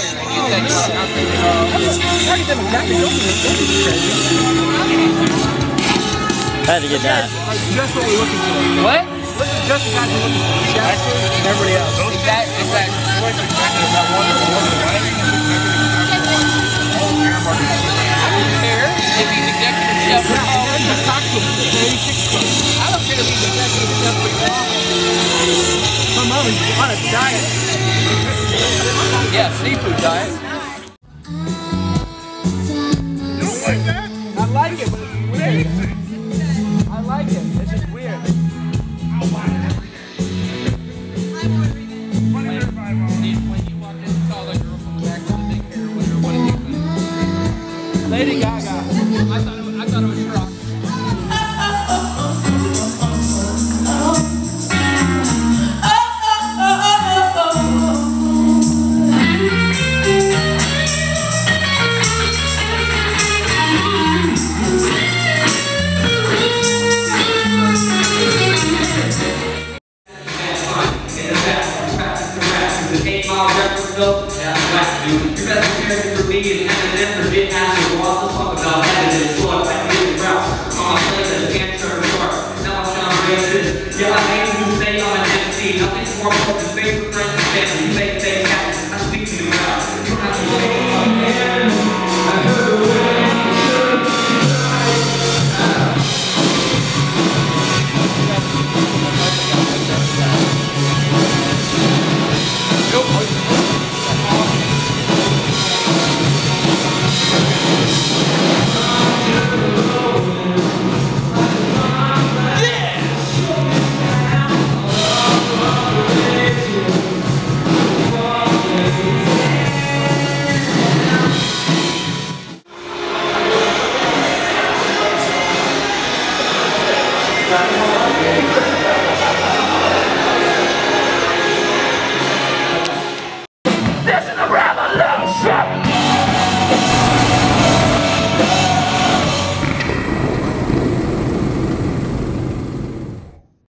Had to get that. Just what we're looking for. What? This is just the guys we're looking for. Chefs and everybody else. Is that one? I don't care if he's executive chef. Yeah, just talk to him. 86 Club. I don't care if he's executive chef. My mom is on a diet. Yeah, seafood diet. You don't like that? I like it, but it's weird. I like it. It's just weird. I'll buy it. When you walked in and saw that girl from the back with the big hair, what did you think? Lady Gaga. I thought it was rock. Your best character for me is Eminem for Big Ass and Walls. Let's talk about that and it's what I feel the route. On my place that can't turn short. Now I'm sound racist. Yeah, I hate to say I'm an MC. Nothing's more important than favorite friends and family. You make things happen. I speak to you now. You don't have to say again. I heard the way you should. Yeah.